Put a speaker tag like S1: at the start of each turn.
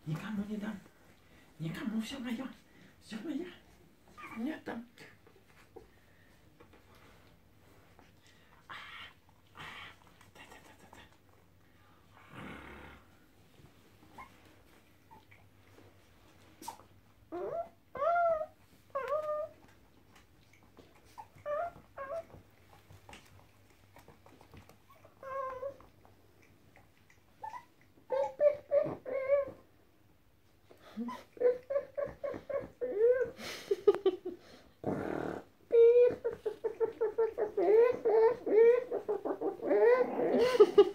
S1: Нікому не дам. Никому, все мое. Все мое. Нет там.
S2: Ha ha ha.